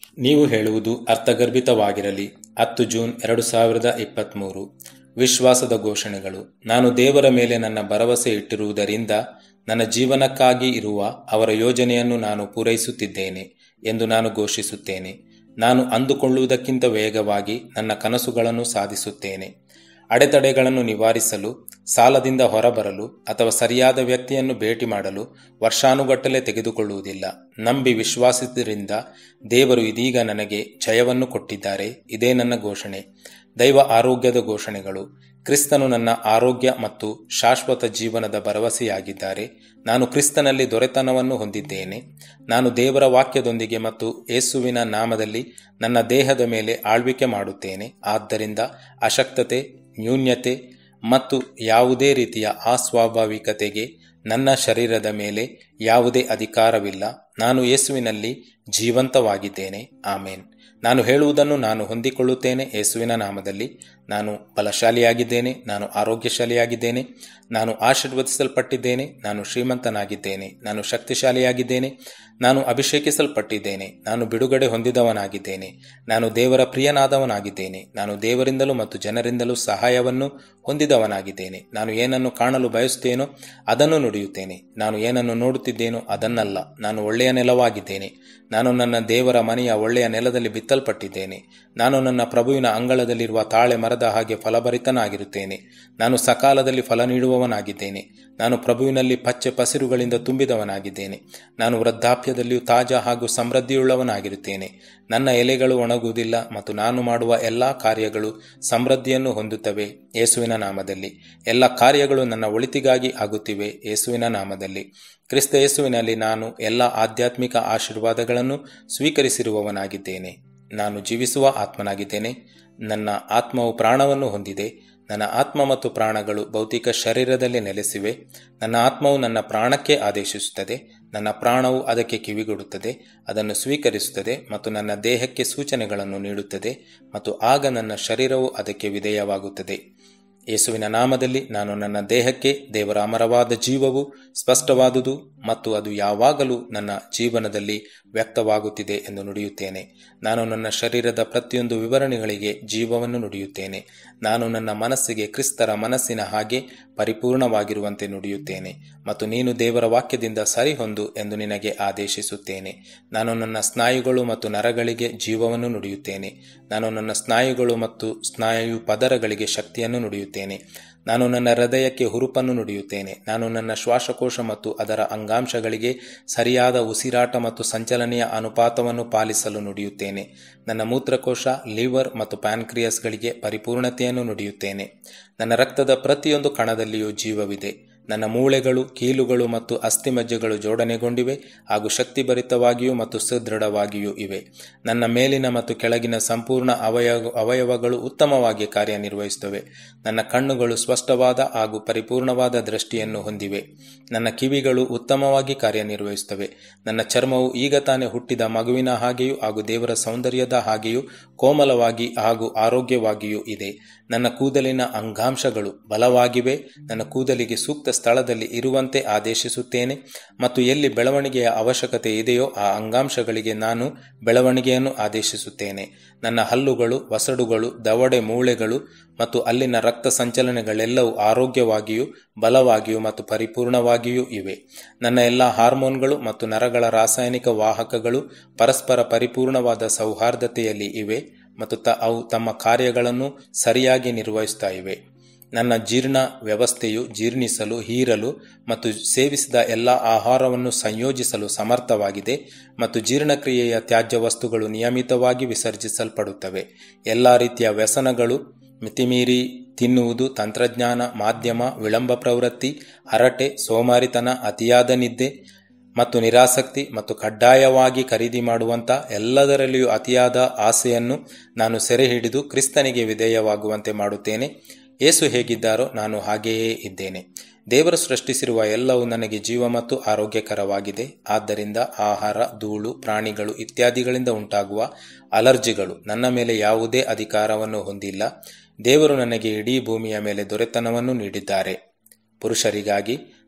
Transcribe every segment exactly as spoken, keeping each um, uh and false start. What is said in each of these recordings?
ನೀವು ಹೇಳುವುದು ಅರ್ಥಗರ್ಭಿತವಾಗಿರಲಿ. ಹತ್ತು ಜೂನ್ ಎರಡು ಸಾವಿರದ ಇಪ್ಪತ್ತ್ಮೂರು. ವಿಶ್ವಾಸದ ಘೋಷಣೆಗಳು. ನಾನು ದೇವರ ಮೇಲೆ ನನ್ನ ಭರವಸೆ ಇಟ್ಟಿರುವುದರಿಂದ ನನ್ನ ಜೀವನಕ್ಕಾಗಿ ಇರುವ ಅವರ ಯೋಜನೆಯನ್ನು ನಾನು ಪೂರೈಸುತ್ತಿದ್ದೇನೆ ಎಂದು ನಾನು ಘೋಷಿಸುತ್ತೇನೆ. ನಾನು ಅಂದುಕೊಳ್ಳುವುದಕ್ಕಿಂತ ವೇಗವಾಗಿ ನನ್ನ ಕನಸುಗಳನ್ನು ಸಾಧಿಸುತ್ತೇನೆ. ಅಡೆತಡೆಗಳನ್ನು ನಿವಾರಿಸಲು, ಸಾಲದಿಂದ ಹೊರಬರಲು ಅಥವಾ ಸರಿಯಾದ ವ್ಯಕ್ತಿಯನ್ನು ಭೇಟಿ ಮಾಡಲು ವರ್ಷಾನುಗಟ್ಟಲೆ ತೆಗೆದುಕೊಳ್ಳುವುದಿಲ್ಲ. ನಂಬಿ ವಿಶ್ವಾಸಿದ್ದರಿಂದ ದೇವರು ಇದೀಗ ನನಗೆ ಜಯವನ್ನು ಕೊಟ್ಟಿದ್ದಾರೆ. ಇದೇ ನನ್ನ ಘೋಷಣೆ. ದೈವ ಆರೋಗ್ಯದ ಘೋಷಣೆಗಳು. ಕ್ರಿಸ್ತನು ನನ್ನ ಆರೋಗ್ಯ ಮತ್ತು ಶಾಶ್ವತ ಜೀವನದ ಭರವಸೆಯಾಗಿದ್ದಾರೆ. ನಾನು ಕ್ರಿಸ್ತನಲ್ಲಿ ದೊರೆತನವನ್ನು ಹೊಂದಿದ್ದೇನೆ. ನಾನು ದೇವರ ವಾಕ್ಯದೊಂದಿಗೆ ಮತ್ತು ಯೇಸುವಿನ ನಾಮದಲ್ಲಿ ನನ್ನ ದೇಹದ ಮೇಲೆ ಆಳ್ವಿಕೆ ಮಾಡುತ್ತೇನೆ. ಆದ್ದರಿಂದ ಅಶಕ್ತತೆ, ನ್ಯೂನ್ಯತೆ ಮತ್ತು ಯಾವುದೇ ರೀತಿಯ ಅಸ್ವಾಭಾವಿಕತೆಗೆ ನನ್ನ ಶರೀರದ ಮೇಲೆ ಯಾವುದೇ ಅಧಿಕಾರವಿಲ್ಲ. ನಾನು ಯೇಸುವಿನಲ್ಲಿ ಜೀವಂತವಾಗಿದ್ದೇನೆ. ಆಮೇನ್. ನಾನು ಹೇಳುವುದನ್ನು ನಾನು ಹೊಂದಿಕೊಳ್ಳುತ್ತೇನೆ. ಯೇಸುವಿನ ನಾಮದಲ್ಲಿ ನಾನು ಬಲಶಾಲಿಯಾಗಿದ್ದೇನೆ. ನಾನು ಆರೋಗ್ಯಶಾಲಿಯಾಗಿದ್ದೇನೆ. ನಾನು ಆಶೀರ್ವದಿಸಲ್ಪಟ್ಟಿದ್ದೇನೆ. ನಾನು ಶ್ರೀಮಂತನಾಗಿದ್ದೇನೆ. ನಾನು ಶಕ್ತಿಶಾಲಿಯಾಗಿದ್ದೇನೆ. ನಾನು ಅಭಿಷೇಕಿಸಲ್ಪಟ್ಟಿದ್ದೇನೆ. ನಾನು ಬಿಡುಗಡೆ ಹೊಂದಿದವನಾಗಿದ್ದೇನೆ. ನಾನು ದೇವರ ಪ್ರಿಯನಾದವನಾಗಿದ್ದೇನೆ. ನಾನು ದೇವರಿಂದಲೂ ಮತ್ತು ಜನರಿಂದಲೂ ಸಹಾಯವನ್ನು ಹೊಂದಿದವನಾಗಿದ್ದೇನೆ. ನಾನು ಏನನ್ನು ಕಾಣಲು ಬಯಸುತ್ತೇನೋ ಅದನ್ನು ನುಡಿಯುತ್ತೇನೆ. ನಾನು ಏನನ್ನು ನೋಡುತ್ತಿದ್ದೇನೋ ಅದನ್ನಲ್ಲ. ನಾನು ಒಳ್ಳೆಯ ನೆಲವಾಗಿದ್ದೇನೆ. ನಾನು ನನ್ನ ದೇವರ ಮನೆಯ ಒಳ್ಳೆಯ ನೆಲದಲ್ಲಿ ಬಿತ್ತಲ್ಪಟ್ಟಿದ್ದೇನೆ. ನಾನು ನನ್ನ ಪ್ರಭುವಿನ ಅಂಗಳದಲ್ಲಿರುವ ತಾಳೆ ಮರದ ಹಾಗೆ ಫಲಭರಿತನಾಗಿರುತ್ತೇನೆ. ನಾನು ಸಕಾಲದಲ್ಲಿ ಫಲ ನೀಡುವವನಾಗಿದ್ದೇನೆ. ನಾನು ಪ್ರಭುವಿನಲ್ಲಿ ಪಚ್ಚೆ ಪಸಿರುಗಳಿಂದ ತುಂಬಿದವನಾಗಿದ್ದೇನೆ. ನಾನು ವೃದ್ಧಾಪ್ಯದಲ್ಲಿಯೂ ತಾಜಾ ಹಾಗೂ ಸಮೃದ್ಧಿಯುಳ್ಳವನಾಗಿರುತ್ತೇನೆ. ನನ್ನ ಎಲೆಗಳು ಒಣಗುವುದಿಲ್ಲ ಮತ್ತು ನಾನು ಮಾಡುವ ಎಲ್ಲ ಕಾರ್ಯಗಳು ಸಮೃದ್ಧಿಯನ್ನು ಹೊಂದುತ್ತವೆ. ಯೇಸುವಿನ ನಾಮದಲ್ಲಿ ಎಲ್ಲ ಕಾರ್ಯಗಳು ನನ್ನ ಒಳಿತಿಗಾಗಿ ಆಗುತ್ತಿವೆ. ಯೇಸುವಿನ ನಾಮದಲ್ಲಿ ಕ್ರಿಸ್ತ ಯೇಸುವಿನಲ್ಲಿ ನಾನು ಎಲ್ಲ ಆಧ್ಯಾತ್ಮಿಕ ಆಶೀರ್ವಾದಗಳನ್ನು ಸ್ವೀಕರಿಸಿರುವವನಾಗಿದ್ದೇನೆ. ನಾನು ಜೀವಿಸುವ ಆತ್ಮನಾಗಿದ್ದೇನೆ. ನನ್ನ ಆತ್ಮವು ಪ್ರಾಣವನ್ನು ಹೊಂದಿದೆ. ನನ್ನ ಆತ್ಮ ಮತ್ತು ಪ್ರಾಣಗಳು ಭೌತಿಕ ಶರೀರದಲ್ಲಿ ನೆಲೆಸಿವೆ. ನನ್ನ ಆತ್ಮವು ನನ್ನ ಪ್ರಾಣಕ್ಕೆ ಆದೇಶಿಸುತ್ತದೆ. ನನ್ನ ಪ್ರಾಣವು ಅದಕ್ಕೆ ಕಿವಿಗೊಡುತ್ತದೆ, ಅದನ್ನು ಸ್ವೀಕರಿಸುತ್ತದೆ ಮತ್ತು ನನ್ನ ದೇಹಕ್ಕೆ ಸೂಚನೆಗಳನ್ನು ನೀಡುತ್ತದೆ ಮತ್ತು ಆಗ ನನ್ನ ಶರೀರವು ಅದಕ್ಕೆ ವಿಧೇಯವಾಗುತ್ತದೆ. ಯೇಸುವಿನ ನಾಮದಲ್ಲಿ ನಾನು ನನ್ನ ದೇಹಕ್ಕೆ ದೇವರ ಅಮರವಾದ ಜೀವವು ಸ್ಪಷ್ಟವಾದುದು ಮತ್ತು ಅದು ಯಾವಾಗಲೂ ನನ್ನ ಜೀವನದಲ್ಲಿ ವ್ಯಕ್ತವಾಗುತ್ತಿದೆ ಎಂದು ನುಡಿಯುತ್ತೇನೆ. ನಾನು ನನ್ನ ಶರೀರದ ಪ್ರತಿಯೊಂದು ವಿವರಣೆಗಳಿಗೆ ಜೀವವನ್ನು ನುಡಿಯುತ್ತೇನೆ. ನಾನು ನನ್ನ ಮನಸ್ಸಿಗೆ ಕ್ರಿಸ್ತರ ಮನಸ್ಸಿನ ಹಾಗೆ ಪರಿಪೂರ್ಣವಾಗಿರುವಂತೆ ನುಡಿಯುತ್ತೇನೆ ಮತ್ತು ನೀನು ದೇವರ ವಾಕ್ಯದಿಂದ ಸರಿಹೊಂದು ಎಂದು ನಿನಗೆ ಆದೇಶಿಸುತ್ತೇನೆ. ನಾನು ನನ್ನ ಸ್ನಾಯುಗಳು ಮತ್ತು ನರಗಳಿಗೆ ಜೀವವನ್ನು ನುಡಿಯುತ್ತೇನೆ. ನಾನು ನನ್ನ ಸ್ನಾಯುಗಳು ಮತ್ತು ಸ್ನಾಯು ಪದರಗಳಿಗೆ ಶಕ್ತಿಯನ್ನು ನುಡಿಯುತ್ತೇನೆ. ನಾನು ನನ್ನ ಹೃದಯಕ್ಕೆ ಹುರುಪನ್ನು ನುಡಿಯುತ್ತೇನೆ. ನಾನು ನನ್ನ ಶ್ವಾಸಕೋಶ ಮತ್ತು ಅದರ ಅಂಗಾಂಶಗಳಿಗೆ ಸರಿಯಾದ ಉಸಿರಾಟ ಮತ್ತು ಸಂಚಲನೆಯ ಅನುಪಾತವನ್ನು ಪಾಲಿಸಲು ನುಡಿಯುತ್ತೇನೆ. ನನ್ನ ಮೂತ್ರಕೋಶ, ಲಿವರ್ ಮತ್ತು ಪ್ಯಾನ್ಕ್ರಿಯಸ್ಗಳಿಗೆ ಪರಿಪೂರ್ಣತೆಯನ್ನು ನುಡಿಯುತ್ತೇನೆ. ನನ್ನ ರಕ್ತದ ಪ್ರತಿಯೊಂದು ಕಣದಲ್ಲಿಯೂ ಜೀವವಿದೆ. ನನ್ನ ಮೂಳೆಗಳು, ಕೀಲುಗಳು ಮತ್ತು ಅಸ್ಥಿಮಜ್ಜೆಗಳು ಜೋಡಣೆಗೊಂಡಿವೆ ಹಾಗೂ ಶಕ್ತಿಭರಿತವಾಗಿಯೂ ಮತ್ತು ಸುದೃಢವಾಗಿಯೂ ಇವೆ. ನನ್ನ ಮೇಲಿನ ಮತ್ತು ಕೆಳಗಿನ ಸಂಪೂರ್ಣ ಅವಯವ ಅವಯವಗಳು ಉತ್ತಮವಾಗಿ ಕಾರ್ಯನಿರ್ವಹಿಸುತ್ತವೆ. ನನ್ನ ಕಣ್ಣುಗಳು ಸ್ಪಷ್ಟವಾದ ಹಾಗೂ ಪರಿಪೂರ್ಣವಾದ ದೃಷ್ಟಿಯನ್ನು ಹೊಂದಿವೆ. ನನ್ನ ಕಿವಿಗಳು ಉತ್ತಮವಾಗಿ ಕಾರ್ಯನಿರ್ವಹಿಸುತ್ತವೆ. ನನ್ನ ಚರ್ಮವು ಈಗ ತಾನೇ ಹುಟ್ಟಿದ ಮಗುವಿನ ಹಾಗೆಯೂ ಹಾಗೂ ದೇವರ ಸೌಂದರ್ಯದ ಹಾಗೆಯೂ ಕೋಮಲವಾಗಿ ಹಾಗೂ ಆರೋಗ್ಯವಾಗಿಯೂ ಇದೆ. ನನ್ನ ಕೂದಲಿನ ಅಂಗಾಂಶಗಳು ಬಲವಾಗಿವೆ. ನನ್ನ ಕೂದಲಿಗೆ ಸೂಕ್ತ ಸ್ಥಳದಲ್ಲಿ ಇರುವಂತೆ ಆದೇಶಿಸುತ್ತೇನೆ ಮತ್ತು ಎಲ್ಲಿ ಬೆಳವಣಿಗೆಯ ಅವಶ್ಯಕತೆ ಇದೆಯೋ ಆ ಅಂಗಾಂಶಗಳಿಗೆ ನಾನು ಬೆಳವಣಿಗೆಯನ್ನು ಆದೇಶಿಸುತ್ತೇನೆ. ನನ್ನ ಹಲ್ಲುಗಳು, ವಸಡುಗಳು, ದವಡೆ, ಮೂಳೆಗಳು ಮತ್ತು ಅಲ್ಲಿನ ರಕ್ತ ಸಂಚಲನೆಗಳೆಲ್ಲವೂ ಆರೋಗ್ಯವಾಗಿಯೂ ಬಲವಾಗಿಯೂ ಮತ್ತು ಪರಿಪೂರ್ಣವಾಗಿಯೂ ಇವೆ. ನನ್ನ ಎಲ್ಲ ಹಾರ್ಮೋನ್ಗಳು ಮತ್ತು ನರಗಳ ರಾಸಾಯನಿಕ ವಾಹಕಗಳು ಪರಸ್ಪರ ಪರಿಪೂರ್ಣವಾದ ಸೌಹಾರ್ದತೆಯಲ್ಲಿ ಇವೆ ಮತ್ತು ತ ಅವು ತಮ್ಮ ಕಾರ್ಯಗಳನ್ನು ಸರಿಯಾಗಿ ನಿರ್ವಹಿಸ್ತಾ ಇವೆ. ನನ್ನ ಜೀರ್ಣ ವ್ಯವಸ್ಥೆಯು ಜೀರ್ಣಿಸಲು, ಹೀರಲು ಮತ್ತು ಸೇವಿಸಿದ ಎಲ್ಲ ಆಹಾರವನ್ನು ಸಂಯೋಜಿಸಲು ಸಮರ್ಥವಾಗಿದೆ ಮತ್ತು ಜೀರ್ಣಕ್ರಿಯೆಯ ತ್ಯಾಜ್ಯ ವಸ್ತುಗಳು ನಿಯಮಿತವಾಗಿ ವಿಸರ್ಜಿಸಲ್ಪಡುತ್ತವೆ. ಎಲ್ಲ ರೀತಿಯ ವ್ಯಸನಗಳು, ಮಿತಿಮೀರಿ ತಿನ್ನುವುದು, ತಂತ್ರಜ್ಞಾನ, ಮಾಧ್ಯಮ, ವಿಳಂಬ ಪ್ರವೃತ್ತಿ, ಹರಟೆ, ಸೋಮಾರಿತನ, ಅತಿಯಾದ ನಿದ್ದೆ ಮತ್ತು ನಿರಾಸಕ್ತಿ ಮತ್ತು ಕಡ್ಡಾಯವಾಗಿ ಖರೀದಿ ಮಾಡುವಂಥ ಎಲ್ಲದರಲ್ಲಿಯೂ ಅತಿಯಾದ ಆಸೆಯನ್ನು ನಾನು ಸೆರೆ ಹಿಡಿದು ಕ್ರಿಸ್ತನಿಗೆ ವಿಧೇಯವಾಗುವಂತೆ ಮಾಡುತ್ತೇನೆ. ಯೇಸು ಹೇಗಿದ್ದಾರೋ ನಾನು ಹಾಗೆಯೇ ಇದ್ದೇನೆ. ದೇವರು ಸೃಷ್ಟಿಸಿರುವ ಎಲ್ಲವೂ ನನಗೆ ಜೀವ ಮತ್ತು ಆರೋಗ್ಯಕರವಾಗಿದೆ. ಆದ್ದರಿಂದ ಆಹಾರ, ಧೂಳು, ಪ್ರಾಣಿಗಳು ಇತ್ಯಾದಿಗಳಿಂದ ಉಂಟಾಗುವ ಅಲರ್ಜಿಗಳು ನನ್ನ ಮೇಲೆ ಯಾವುದೇ ಅಧಿಕಾರವನ್ನು ಹೊಂದಿಲ್ಲ. ದೇವರು ನನಗೆ ಇಡೀ ಭೂಮಿಯ ಮೇಲೆ ದೊರೆತನವನ್ನು ನೀಡಿದ್ದಾರೆ. ಪುರುಷರಿಗಾಗಿ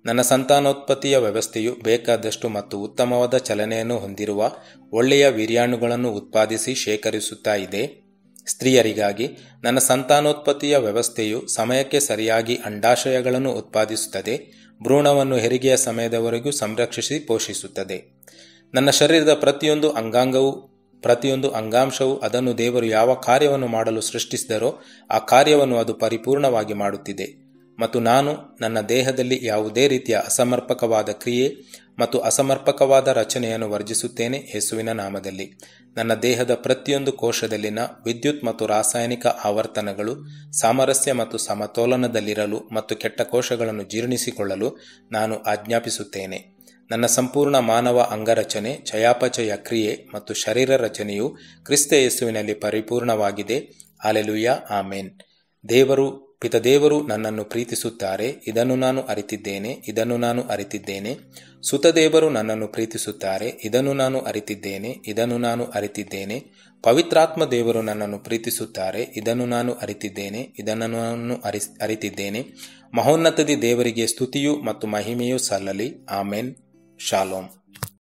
ನನ್ನ ಸಂತಾನೋತ್ಪತ್ತಿಯ ವ್ಯವಸ್ಥೆಯು ಬೇಕಾದಷ್ಟು ಮತ್ತು ಉತ್ತಮವಾದ ಚಲನೆಯನ್ನು ಹೊಂದಿರುವ ಒಳ್ಳೆಯ ವೀರ್ಯಾಣುಗಳನ್ನು ಉತ್ಪಾದಿಸಿ ಶೇಖರಿಸುತ್ತಾ ಇದೆ. ಸ್ತ್ರೀಯರಿಗಾಗಿ ನನ್ನ ಸಂತಾನೋತ್ಪತ್ತಿಯ ವ್ಯವಸ್ಥೆಯು ಸಮಯಕ್ಕೆ ಸರಿಯಾಗಿ ಅಂಡಾಶಯಗಳನ್ನು ಉತ್ಪಾದಿಸುತ್ತದೆ, ಭ್ರೂಣವನ್ನು ಹೆರಿಗೆಯ ಸಮಯದವರೆಗೂ ಸಂರಕ್ಷಿಸಿ ಪೋಷಿಸುತ್ತದೆ. ನನ್ನ ಶರೀರದ ಪ್ರತಿಯೊಂದು ಅಂಗಾಂಗವು ಪ್ರತಿಯೊಂದು ಅಂಗಾಂಶವು ಅದನ್ನು ದೇವರು ಯಾವ ಕಾರ್ಯವನ್ನು ಮಾಡಲು ಸೃಷ್ಟಿಸಿದರೋ ಆ ಕಾರ್ಯವನ್ನು ಅದು ಪರಿಪೂರ್ಣವಾಗಿ ಮಾಡುತ್ತಿದೆ. ಮತ್ತು ನಾನು ನನ್ನ ದೇಹದಲ್ಲಿ ಯಾವುದೇ ರೀತಿಯ ಅಸಮರ್ಪಕವಾದ ಕ್ರಿಯೆ ಮತ್ತು ಅಸಮರ್ಪಕವಾದ ರಚನೆಯನ್ನು ವರ್ಜಿಸುತ್ತೇನೆ ಯೇಸುವಿನ ನಾಮದಲ್ಲಿ. ನನ್ನ ದೇಹದ ಪ್ರತಿಯೊಂದು ಕೋಶದಲ್ಲಿನ ವಿದ್ಯುತ್ ಮತ್ತು ರಾಸಾಯನಿಕ ಆವರ್ತನಗಳು ಸಾಮರಸ್ಯ ಮತ್ತು ಸಮತೋಲನದಲ್ಲಿರಲು ಮತ್ತು ಕೆಟ್ಟ ಕೋಶಗಳನ್ನು ಜೀರ್ಣಿಸಿಕೊಳ್ಳಲು ನಾನು ಆಜ್ಞಾಪಿಸುತ್ತೇನೆ. ನನ್ನ ಸಂಪೂರ್ಣ ಮಾನವ ಅಂಗರಚನೆ, ಚಯಾಪಚಯ ಕ್ರಿಯೆ ಮತ್ತು ಶರೀರ ರಚನೆಯು ಕ್ರಿಸ್ತ ಯೇಸುವಿನಲ್ಲಿ ಪರಿಪೂರ್ಣವಾಗಿದೆ. ಹಲ್ಲೆಲೂಯಾ, ಆಮೇನ್. ದೇವರು ಪಿತದೇವರು ನನ್ನನ್ನು ಪ್ರೀತಿಸುತ್ತಾರೆ, ಇದನ್ನು ನಾನು ಅರಿತಿದ್ದೇನೆ ಇದನ್ನು ನಾನು ಅರಿತಿದ್ದೇನೆ. ಸುತದೇವರು ನನ್ನನ್ನು ಪ್ರೀತಿಸುತ್ತಾರೆ, ಇದನ್ನು ನಾನು ಅರಿತಿದ್ದೇನೆ ಇದನ್ನು ನಾನು ಅರಿತಿದ್ದೇನೆ. ಪವಿತ್ರಾತ್ಮ ದೇವರು ನನ್ನನ್ನು ಪ್ರೀತಿಸುತ್ತಾರೆ, ಇದನ್ನು ನಾನು ಅರಿತಿದ್ದೇನೆ ಇದನ್ನು ನಾನು ಅರಿ ಅರಿತಿದ್ದೇನೆ. ಮಹೋನ್ನತದಿ ದೇವರಿಗೆ ಸ್ತುತಿಯು ಮತ್ತು ಮಹಿಮೆಯೂ ಸಲ್ಲಲಿ. ಆಮೇನ್. ಶಾಲೋಮ್.